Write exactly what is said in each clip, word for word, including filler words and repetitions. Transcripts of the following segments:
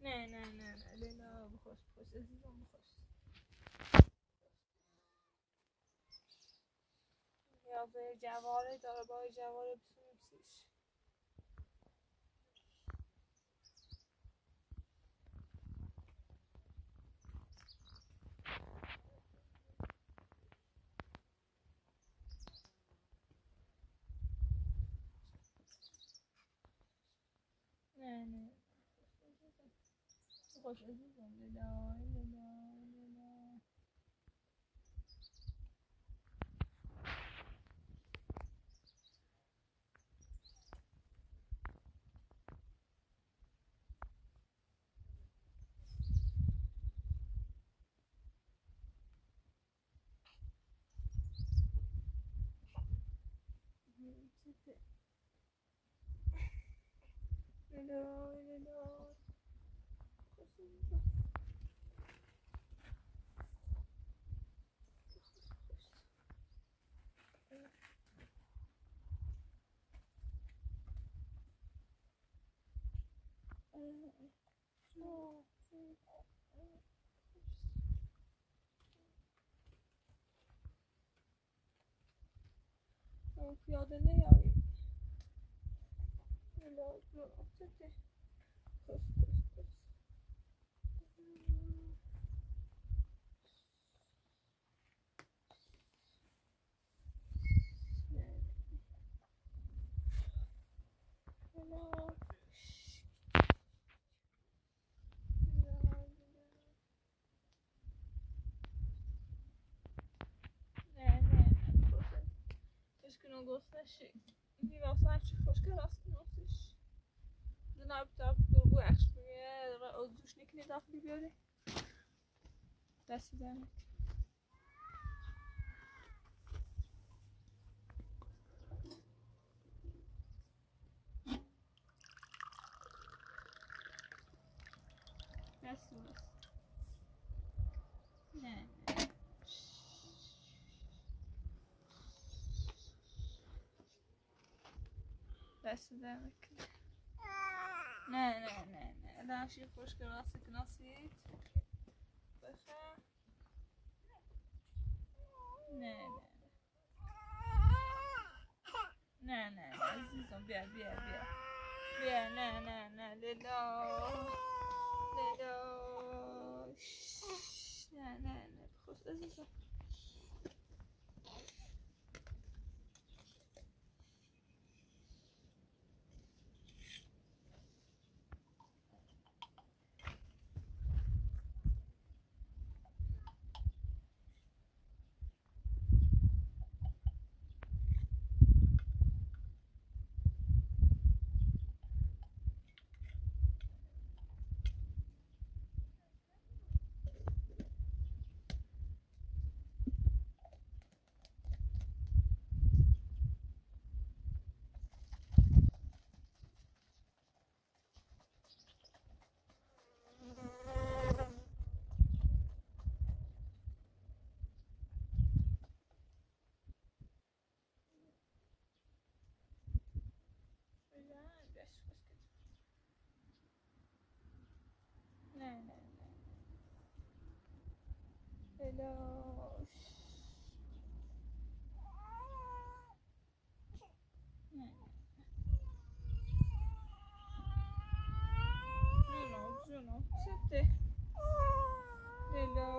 نه نه نه نه لیلا بخوش بخوش عزیزم بخوش یا به جواره داره با جواره بسونیم سیش نه نه بخوش عزیزم لیلا لیلا لیلا لیلا لیلا پیاده نیایی لیلا جون چته خوش خوش خوش لیلا نه نه keşke onu gösterse. Bir olsa çok hoş karasın olmuş. Cenab-ı Hak dur bu akşamı özüş nikni daxil بیاره. دست دمت. دست بس. نه نه. دست دمت. نه نه نه نه. داشی خوش karası knasit. بخیر. نه نه. نه نه عزیزم بیا بیا بیا بیا نه نه نه لیلا لیلا نه نه نه خوش عزیزم نه نه نه لیلا نه جونو جونو چته لیلا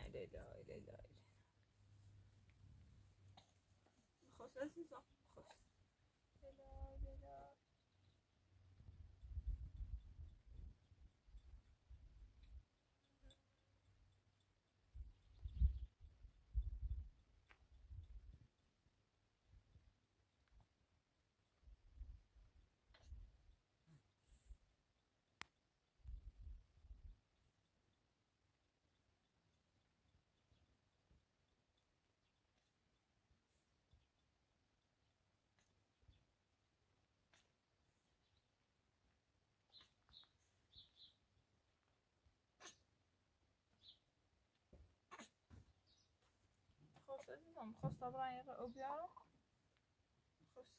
لیلا لیلا خواست عزیزم خواست لیلا لیلا خواست عزیزم خواست برای یه رو بیارم خواست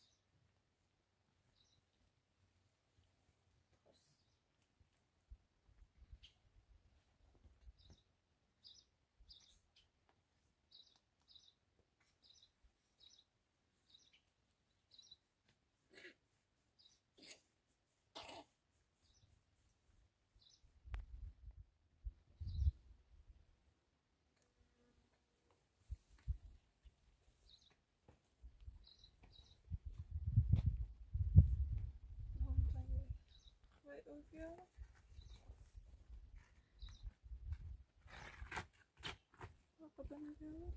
خواهی بیارم خواهی بیارم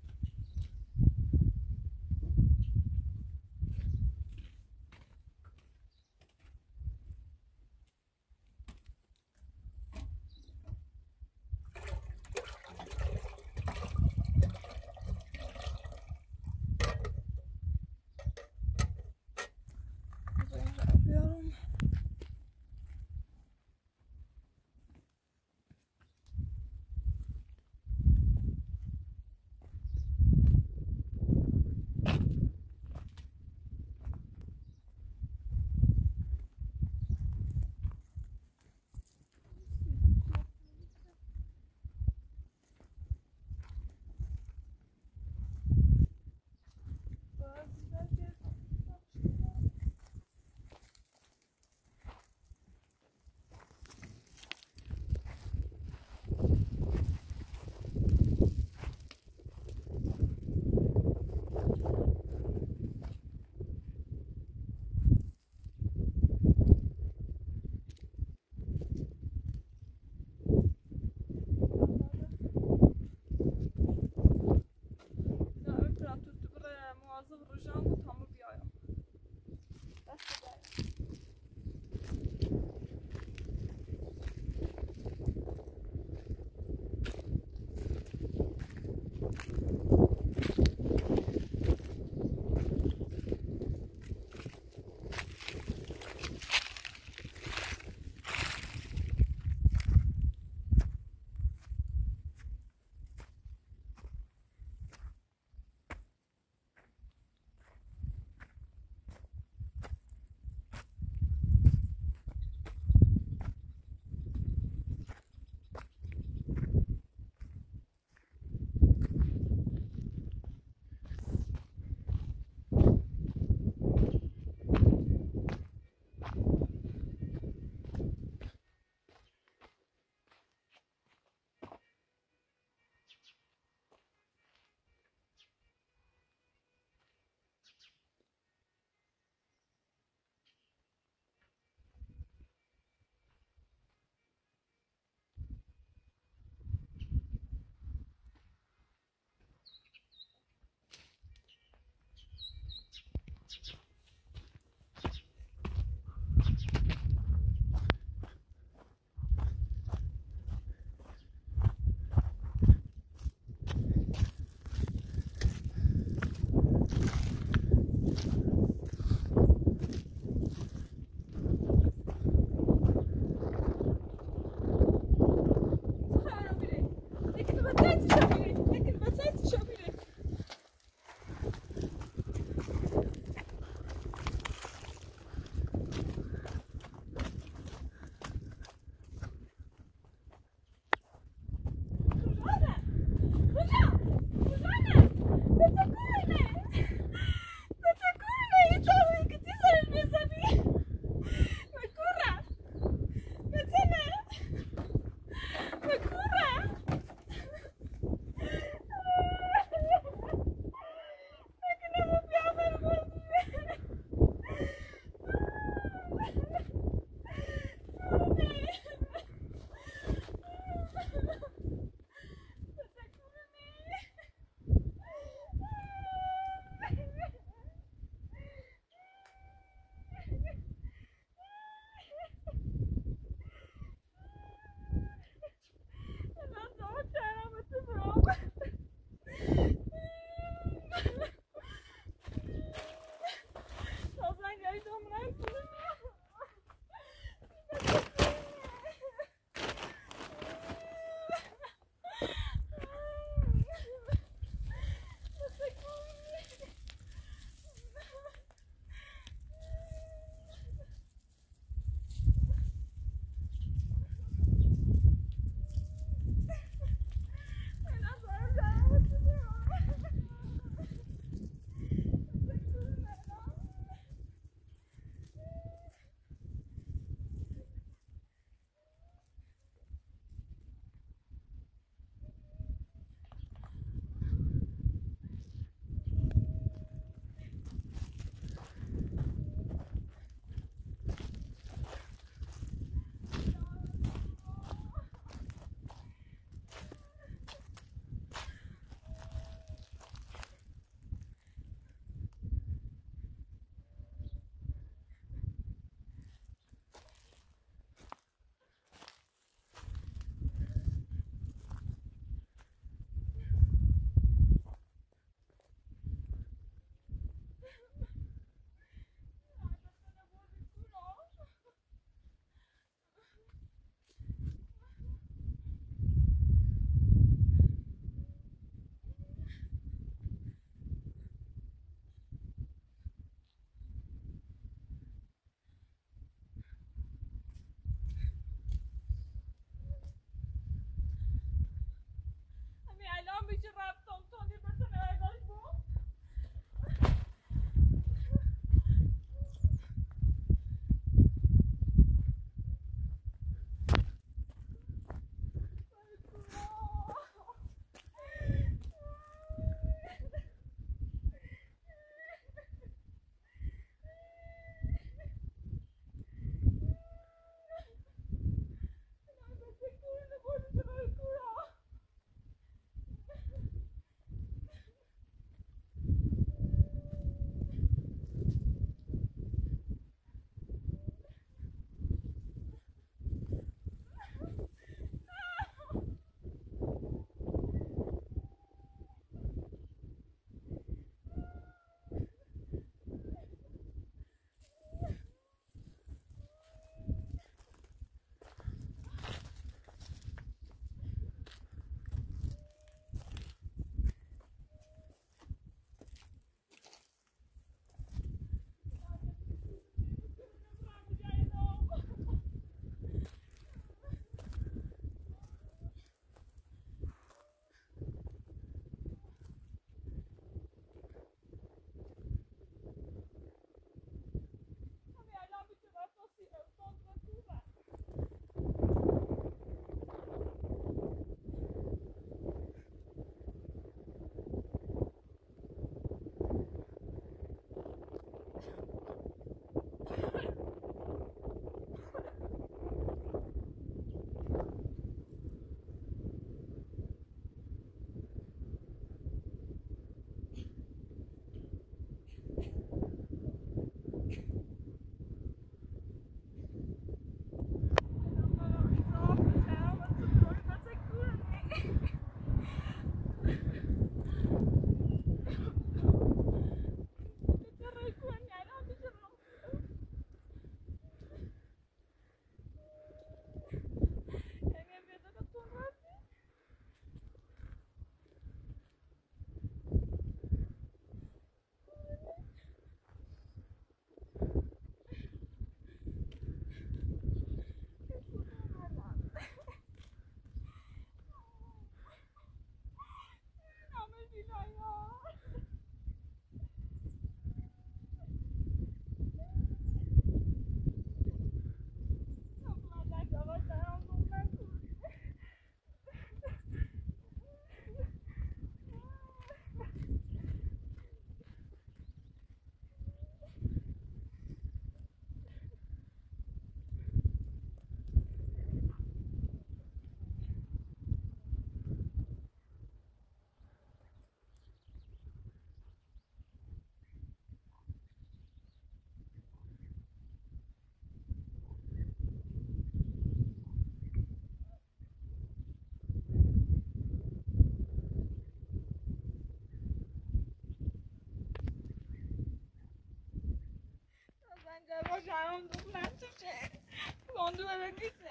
باشه هم دوبلن توشه باندو ببگیسه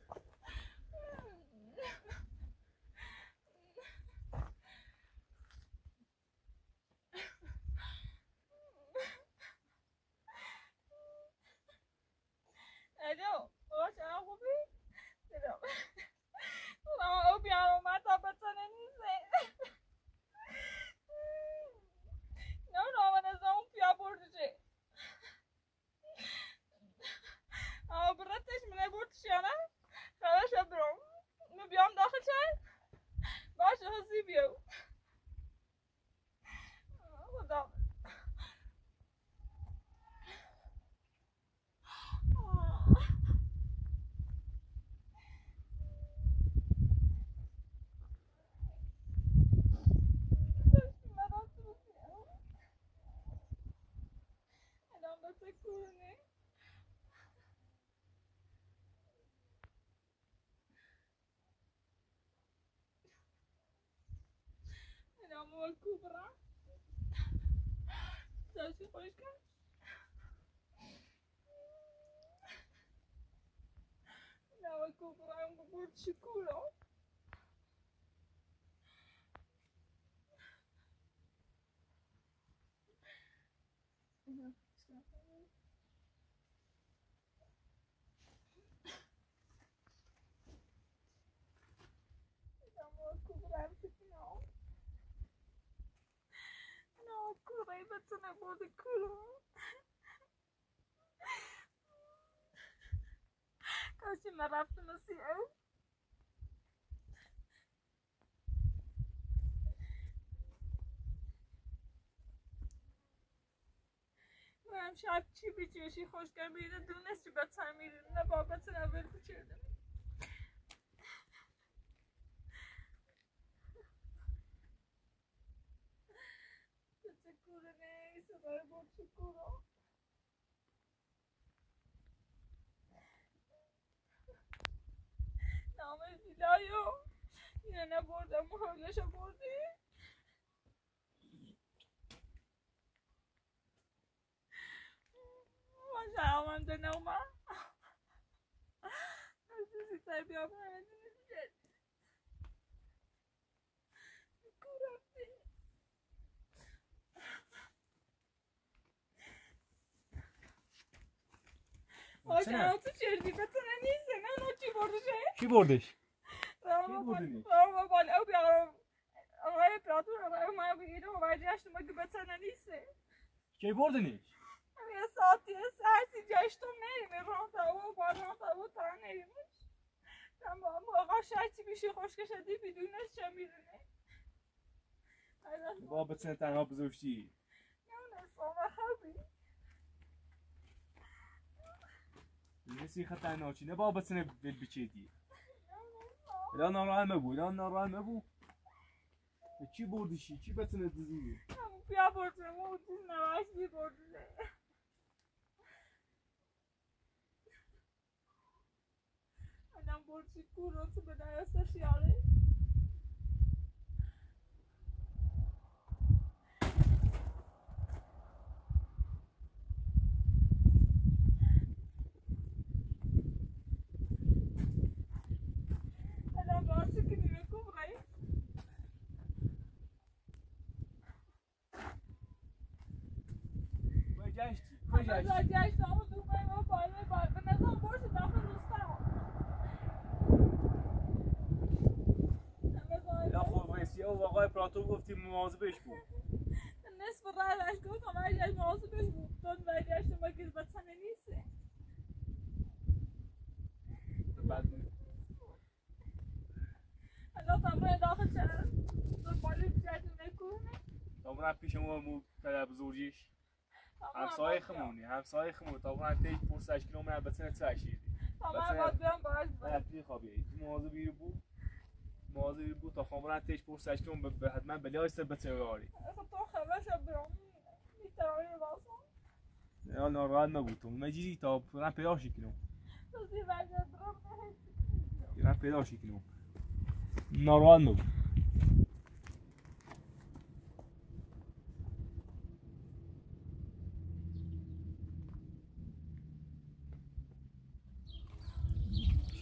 الو باشه هم خوبی؟ سلام سلام او بیان اومد تا بتانه نیسته نه نامن از اون پیا برده آه براتش منه بردش یا نه؟ خواهش برام من بیام داخل چه؟ باشه حسی بیو خدا Andiamo al Cupra. Sai se puoi scappare? Andiamo al Cupra, è un po' sicuro. Andiamo al Cupra, no. No, kurwa, co na młody kurwa. Kashi ma rafta nasi'u. من شب چی بیچیشی خوشگل میره دونستی بطر میره نه بابت اول بچردم تکوره نه صدای بود تکوره نامه دیلایو اینه نبردم محولشو بردی شرمنده نوما عزیزی تای بیام همه دیگه کورفتی آجا تو چردی بتونه نیسته نه نو چی بردشه؟ کی بردش؟ راما بردش راما بالا او بیارم آقای پراتور آقای ما بگیره و برجشت ما که بتونه نیسته کی بردنیش؟ یه ساعتی ساعتی جشتم نریم راه تا و با راه تا و تا نریمش تمام آقا شرطی بیشی خوشک شدی بدونش چه میدونه با بتونه تنها بزرشتی نه نسامه خوبی نسی خطرناک چی نه با بتونه بل بچیدی الان ناراحت مبو الان ناراحت مبو چی بردیشی چی بتونه دزدی بیا برده مو دین نواش بی برده الان برچی کورو تو به درستش یاره الان برچی که نیمه کوبرایی بجشتی بجشتی بجشتی اما دوباره ما بالا بالا به نظام برش داخل روستا لا خب رئیسی او آقای پراتور گفتی مواظبش بود نصف راه اش گفتم برگشت مواظبش بود چون برگشت ما که بتنه نیسته الان تمام داخل چرا دنبالی بجردی نکنه تمام پیش ما مو پدر بزرگیش همسایه خمونی همسایه خمونی تمام تیج پرسش کیلومتر البته نتوشیدی تمام باید بیام باید باید خوابی مواظبی بود مواظبی بود تا خمون تیج پرسش کیلومتر حتما بلیاست بتواری تو خبرش برام میتونی واسه یا ناراحت نبود تو مجیزی تا من پیدا شکنم تو زیر برگرد برام من پیدا شکنم ناراحت نبود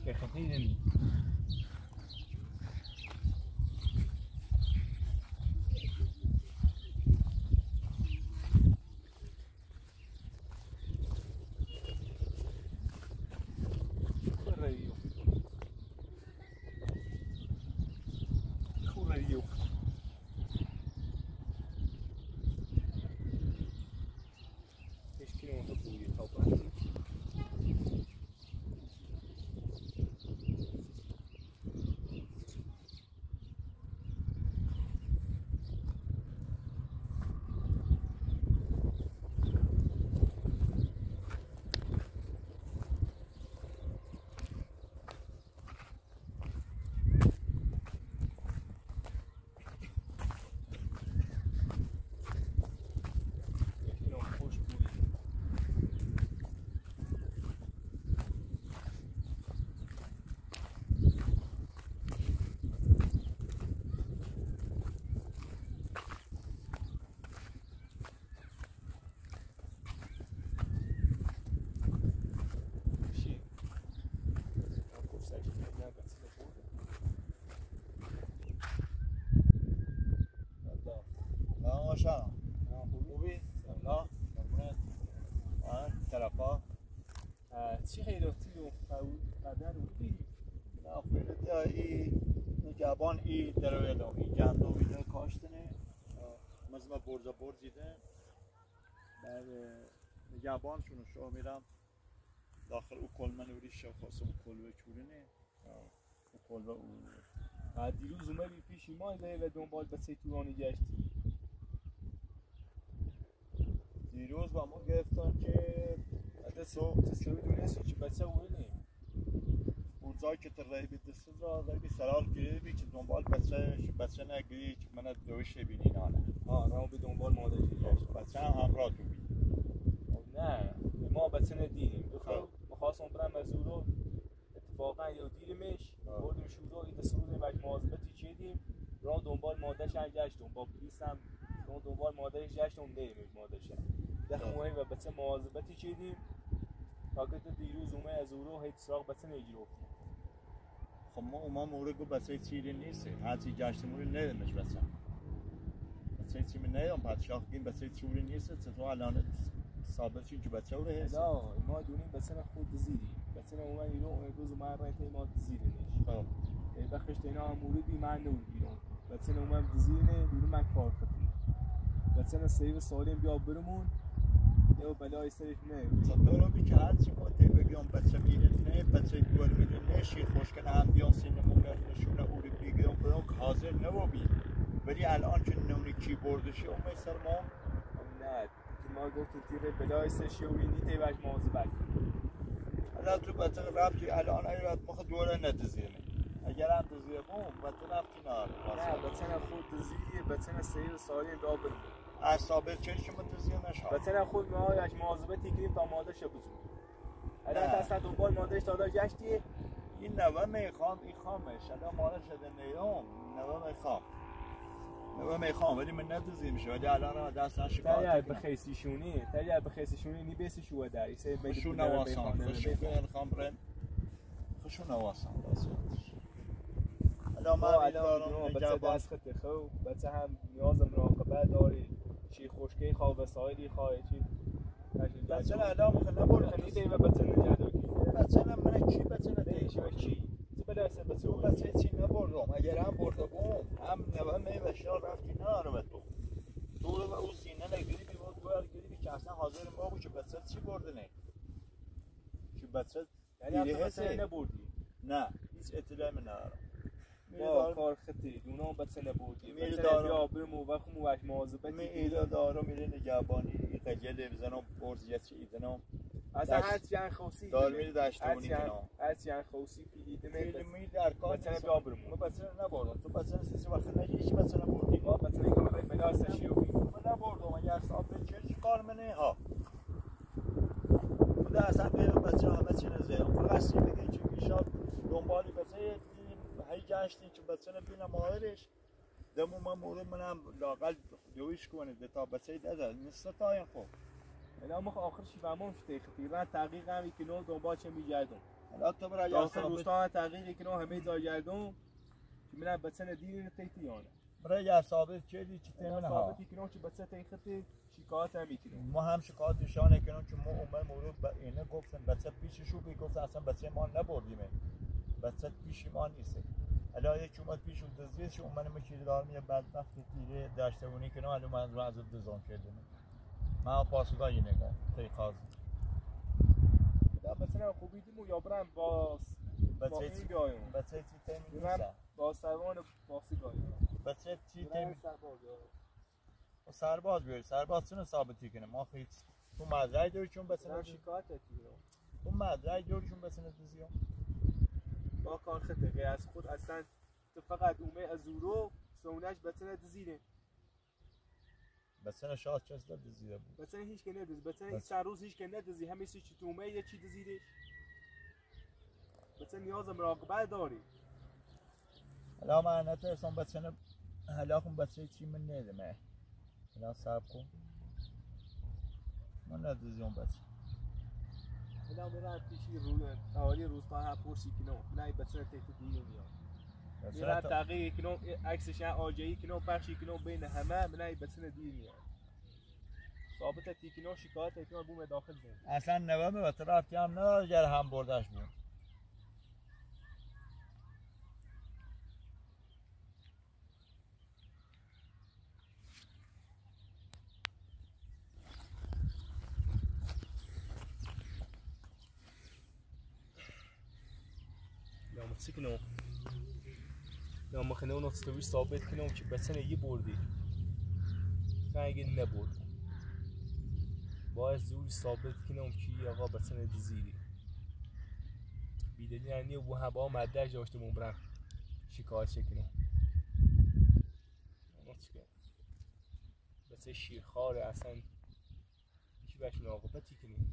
که خیلی شام خوبی؟ سلام قربونت آه طرفا چی خیراتی و قدر رو بگیری؟ نه خیراتی ای نگهبان ای درویدم ای جندو بیده کاشتنه مزمه برزا برزیده بعد نگهبان شونو شو میرم داخل او کلمه نوری شو خواستم کلوه چورنه او کلوه او دیروز اومدی پیشی ما و دنبال به سیتورانی گشتی دیروز با ما گرفتن که تو تسلیمی دونستی که بچه اولی اونجایی که ترهی بی دستون را رای سرال گیری که دنبال بچه بچه نگیری که من دویش بینی نانه آه راه به دنبال مادری گشت بچه هم همراه تو بید نه ما بچه ندیدیم بخواه بخواستم برم از او رو اتفاقا یا دیرمش بردیم شورا این دستور مجموع مواظبتی چیدیم راه دنبال مادرش هم گشتم با پلیس هم راه دنبال مادرش گشتم نیمش مادرش هم دخمه و بچه مواظبتی چیدیم تا که دیروز اومه از او رو هیچ سراغ بچه نگیرفتیم خب ما اوما مورد گو بچه چیلی نیست هرچی گشتیم رو نیدمش بچه بچه چیمی نیدم پادشاه گیم بچه چوری نیست چطور الان ثابت شد که بچه رو هست لا ما دونیم بچه خود زیری بچه اومه ایرو امروز اومه رای ما زیری نیست خب بخشت اینا هم موردی من نور بیرون بچه اومه زیری نه دونیم من کار کنیم بچه سیو سالیم بیا برمون یا بلای سرش نه چطور بی که هرچی ما تی بگیم بچه میره نه بچه گور میره نه شیر خوشکن هم بیان سینمون نشونه او رو بگیم برام حاضر نبودی ولی الان که نمونی کی بردشی اومه سر ما نه که ما گفتیم تیره بلای سرش و اینی تی بچ موازه بک الان تو بچه رفتی الان ای رفت مخ دوره ندزیره اگر هم دزیره بوم بچه رفتی ناره نه بچه خود دزیره بچه سیو سالیم بیا برمون اصابه چه شما تزیه نشد بچه خود ما یک مواظبتی کنیم تا مادرش بزرگ الان دست دنبال مادرش دادا گشتی این نوه میخوام این خامش الان مادر شده نیام نوه میخوام نوه میخوام ولی من ندزی میشه ولی الان دست نشکار تایی بخیسی شونی تایی بخیسی شونی نی بیسی شو در ایسه بده خشو نواسان خشو بخوام برن خشو نواسان الان ما الان بچه دست خط خو بچه هم نیاز مراقبه داری چی خشکی خواه وسایلی خواه چی بچه الان مخه نبرد خلیده و بچه نجدو کی بچه من چی بچه نتیشی و چی بله اصلا بچه او بچه چی نبردم اگر هم برده بوم هم نوه می بشار رفتی ناره به تو تو رو به او سینه نگیری بی بود باید گیری که اصلا حاضر ما بود که بچه چی برده نه که بچه یعنی هم بچه نبردی نه هیچ اطلاعی من ندارم با کار خطی دونام بچه نبودی بچه بیا برمو و خمو وش مواظبتی می ایلا دارو میره نگهبانی قجله بزنم برزیت چی ایدنم اصلا هرچی یعنی خوصی دار میره داشتونی کنم هرچی یعنی خوصی پیلیده پیلی می در کار بچه بیا برمو ما بچه نبردم تو بچه سیسی وقت نگی هیچ بچه نبردی ما بچه نگم رای بلا سشیو بی ما نبردم اگر صاحب چه کار منه ها خدا اصلا بیرون بچه همه چی نزدیم فقط سی بگه چه بیشاد دنبالی بچه هی گشتیم که بچه نبینم مادرش دمو من مورد منم لاقل دویش کنه تا بچه داده نیست تایم خوب الان مخ آخرشی فهمم شده خطیران تحقیق همی که نو دنبال چه میگردم حالا تو برای داخل ثابت روستا تغییر کنم همه زایگردم که من بچه ندیدین تیتیانه برای ثابت چیزی چی تمنه ها ثابتی کنم که بچه تیختی شکایت هم میکنم ما هم شکایتشانه کنم که ما عمر مورد به اینه گفتن بچه پیششو بگفت اصلا بچه ما نبردیم بچه پیش ما نیست حالا یک اومد پیش اون دزدیدش عمر مشیر دار میه بدبخت تیره داشته اونی کنم حالا من از از دزدان کردم ما پاسگاهی نگاه تی خازی دا مثلا خوبی دیمو یا برم با با این بیایم بچه چی تیمی برم نیست با سروان باسیگاهی بچه چی برم تیمی سرباز سرباز بیاری سرباز چونه ثابتی کنه ما خیلی تو مدرعی داری چون بسنه برم شکایت کنم تو مدرعی داری چون بسنه دزیام با کار خطقه از خود اصلا تو فقط اومه از زورو سونش بسنه دزیره بسنه شاد چست دزیده بود بسنه هیچ که ندز بسنه بس. چند روز هیچ که ندزی همه چی تو اومه یه چی دزیره بسنه نیاز مراقبه داری حالا من نترسم بسنه حالا خون بسنه چی من ندمه حالا سب کن من ندزیام بسنه حالا برم پیشی روی تاوری روستا هم پرسی کنم نه بسنه تیت دیگه میاد میرم تغییر کنم عکسش آجایی کنم پخشی کنم بین همه من بسنه دیر میاد ثابت تیکنو شکایت کنم بوم داخل زن اصلا نوامه و طرفتی هم نداره گر هم بردش بود یا مسی کنم یا مخنه اونو ستوی ثابت کنم که بسنه یه بردی اگه نبرد باید زوری ثابت کنم که آقا بسنه دزیری بیدلی یعنی و هبا مدرج داشته من برم شکایت کنم اونو چیکار بسه شیرخواره اصلا چی بهش مراقبتی کنیم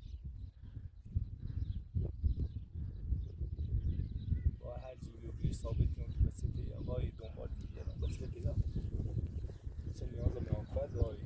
با هر زوری و ثابت کنم که بسه تی آقای دنبال دیگرم بسه دیگرم بسه نیاز مراقبت داری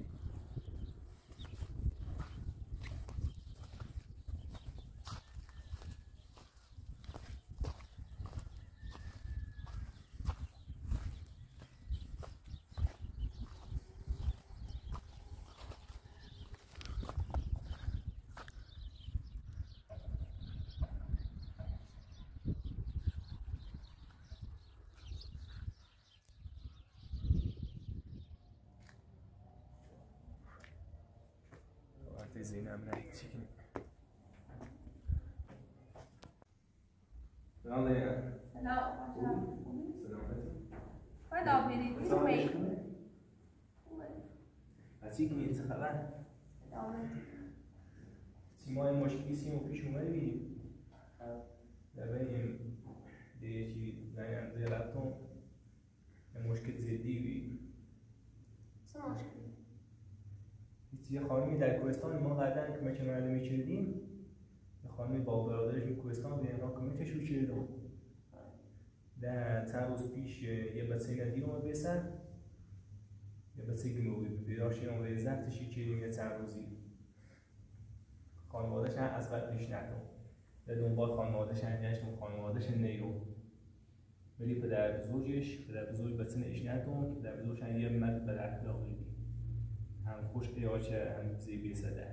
زینم نه چی کنیم سلام لینا سلام سلامتی باید آب میدید میدید چی کنیم چه خبر سیما این مشکلی سیما پیش اومده بیم در بین دیگه چی زنیم زیر رفتم یه مشکل زدی بیم چه مشکلی؟ یه خانمی در کوهستان ما قبلا که ما که معلومی کردیم یه خانمی با برادرش این کوهستان به اینا کمیتش رو کردم در چند روز پیش یه بچه ندیر اومد بسر یه بچه گموی بیدارش این اومده زفتشی کردیم یه چند روزی خانوادش هم از بعد پیش نکن در دنبال خانوادش هم گشتم خانوادش نیرو ولی پدر بزرگش پدر بزرگ بچه ایش نکن پدر بزرگش هم یه مرد بد اخلاقی بود هم خوش قیاچه هم زیبی زده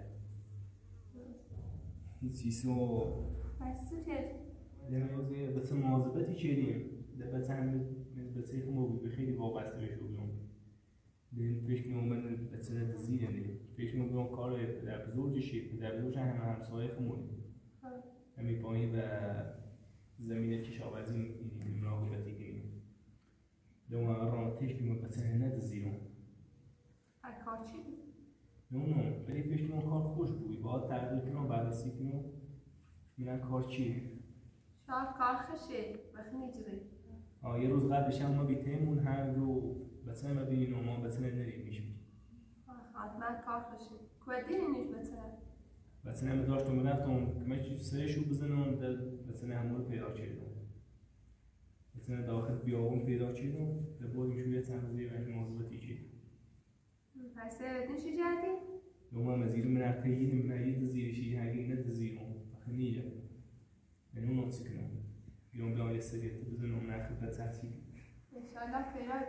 هیچ چیزو پس تو چه؟ یه بچه مواظبتی کردیم در بچه هم بچه خمو بود خیلی وابسته بهش بودم دین فکر کنم من بچه دزیره نه فکر کنم بیان کار پدر بزرگشه پدر بزرگش هم همسایه خمونی همی پایین و زمین کشاورزی این مراقبتی کنیم دوم رانتش کنم بچه ندزیرم کار چی؟ نه نه ولی فکر کنم کار خوش بودی باید تغییر کنم بررسی کنم ببینم کار چیه شاید کار خشه وقتی نجوری آه یه روز قبلش هم ما بیتیمون هر رو بسنه ما بینیم و ما بسنه نریم میشیم حتما کار خشه کودی نیش بسنه بسنه هم داشتم برفتم که من چیز سرشو بزنم در بسنه همون رو پیدا کردم بسنه داخل بیابون پیدا کردم در بودیم شویه چند روزی و مواظبتی کردم پس بدین چی جدی؟ دوما مزیر من عقیدیم من یه زیرشی هنگی نه زیرم نیه من اون نوتسی کنم بیام بیام یه سریعت بزنم نخی به ترتیب انشالله پیرای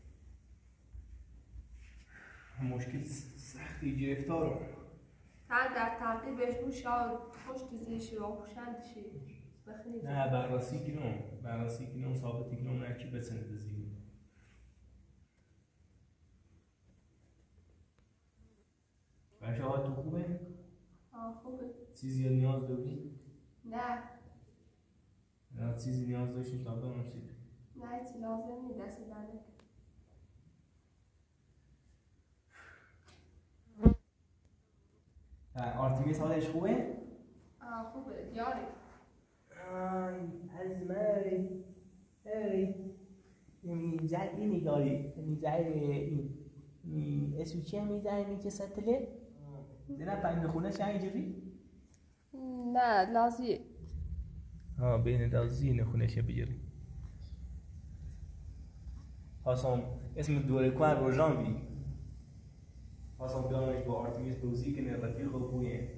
مشکل سختی گرفتارم تا در تعقیبش بود شاید خوش دیزیشی و خوشندشی بخیلی نه بررسی کنم بررسی کنم ثابتی کنم نکی بسنه دزیم بچه ها تو خوبه؟ آه خوبه چیزی نیاز داری؟ نه نه چیزی نیاز داشتیم تا بدونم چی نه چی لازم نی دست دنک آرتیمیس حالش خوبه؟ آه خوبه دیاری آی از مری ای میزد این نگاری میزد این می اسو چیه میزد می چه ستله؟ دینا پایین خونه چه اینجوری؟ نه لازیه ها بین لازیه نخونه شه بگیری خواستم اسم دوره کن روژان بی خواستم بیانش با آرتیمیس بروزی کنه رفیق بویه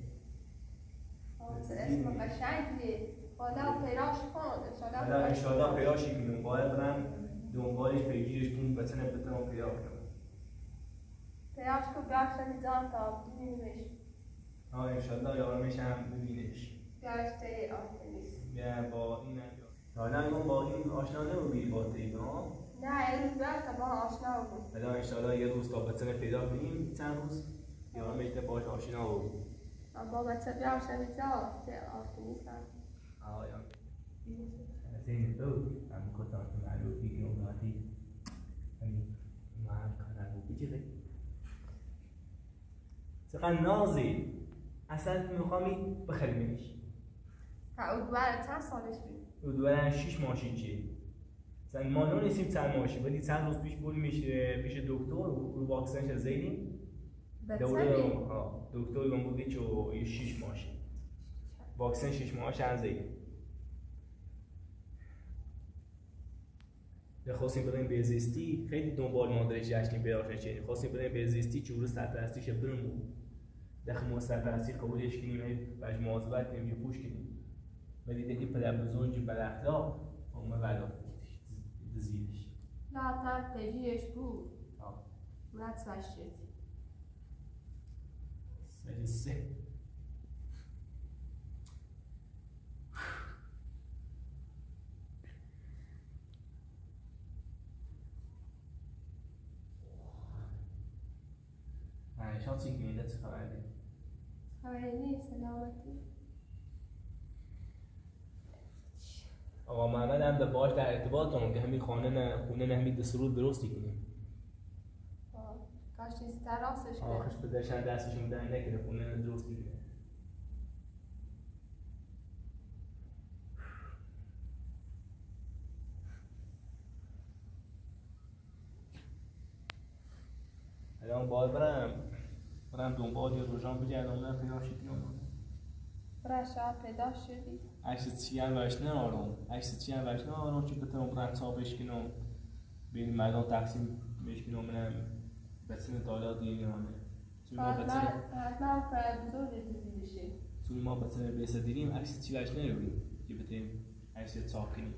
اسم قشنگیه خدا پیراش کن حالا انشاءالله پیراشی کنم باید برم دنبالش پیگیرش کنم بتنه بتنم پیدا کنم پیراش کن بیاشت میزان تا ببینیمش ها انشاءالله یارمش هم ببینش بیاشته آرتمیس بیا با این حالا اگه با این آشنا نبودی با تیب ها؟ نه یه روز بیاشت با آشنا بود حالا انشاءالله یه روز تا بتنه پیدا کنیم چند روز یارمش ده باش آشنا بود با بچه بیاشت میزان چه آرتمیس هم ها یا زين الثوب عم كنت معلوم فيك يوم غادي يعني ما كان بيجي سقى نازي اصلا میخوام بخریمش تا او دوباره چند سالش بود او دوباره شش ماشین چیه مثلا ما نونیسیم چند ماشین ولی چند روز پیش بردیمش پیش دکتر رو واکسنش زدیم دوره ها دکتر گفت بود که یه شش ماشین واکسن شش ماهش زدیم خواستیم بریم بهزیستی خیلی دنبال مادرش جشنی پیداش نشدیم خواستیم بریم بهزیستی چون سرپرستیش بریم داخل سرپرستی قبولش کنیم باش مواظبت کنیم که پوش کنیم ولی دیگه پدر بزرگی بد اخلاق اومد بعدا زیرش نه تا پیجیش بود ها مرد سوشید سه سه شانسی که میده چه خبره؟ خبری نیست سلامتی آقا محمد هم به باش در ارتباطم که همین خانه نه خونه نه همین دستور درستی کنیم کاش چیزی تراسش کنه آخش پدرشن دستش میدن نکنه خونه نه درستی کنه الان باید برم برم دنبال یه روژان بگردم نه پیداش کنم برای شاید پیدا شدی عکس چی هم وش نارم عکس چی هم وش نارم که بتونم برم صابش کنم بین مردم تقسیم بشکنم منم بسین دالا دیگرانه چون ما بسین حتما پرد بزرگی دیدی بشه چون ما بسین بیسه دیریم عکس چی وش نرویم که بتونیم عکس چاپ کنیم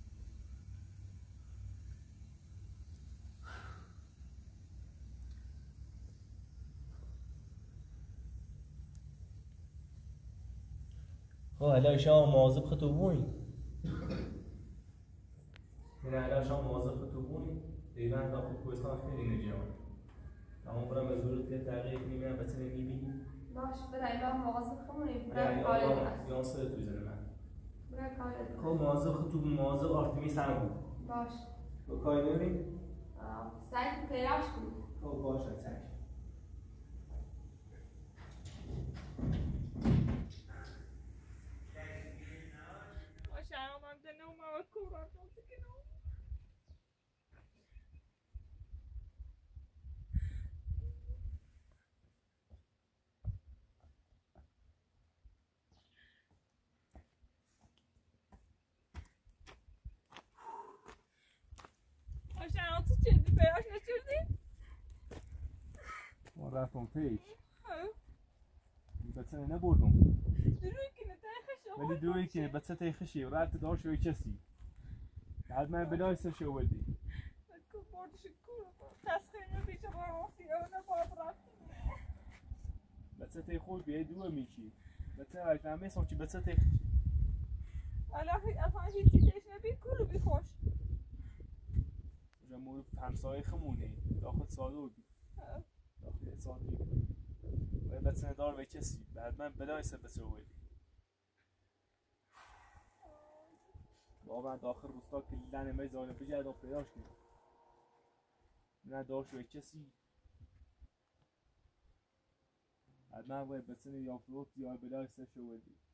خب حالا شما مواظب خودتون بوین من حالا شما مواظب خودتون بوین دیوان تا خود کوهستان خیلی نجات تمام برام از ورود که تغییر کنیم من بسنه میبینیم باش برای ما مواظب خمونیم برای کارت هست یا سر توی زنه من برای کارت هست خب مواظب خودتون مواظب آرتمیس هم بود باش تو کاری نمیم؟ سعی پیراش بود خب باشه سعی رفتم پیش بسنه نبردم دروی کنه تای ولی دوی که بچه تیخشی و رفت دار شوی کسی بعد من بلای سر شو ولدی بردش کور تسخیر بیچه با وقتی اونه باب رفت بچه تی خود بیه دوه میچی بچه هایت همه سام چی بچه تیخشی الان اصلا هیچی تیش نبی کورو بی خوش اونجا مورد همسایه خمونه داخل ساده بودی داخل ساده و بچه ندار به کسی بعد من بلای سر بچه ولدی واقعا داخل روستا که لنه می زانه بجرد و پیداش کنیم نه داشت به کسی حتما باید بسنه یا فلوت یا بلای سر شو ولدی